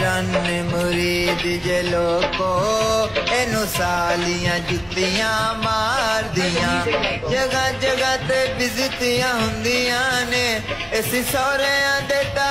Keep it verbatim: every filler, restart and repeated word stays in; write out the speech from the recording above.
run मुरीद जे लोको Inu सालियां जुत्तियां मार दियां जगह जगह ते बिजतियां हुंदियां ने इस सौरियां दे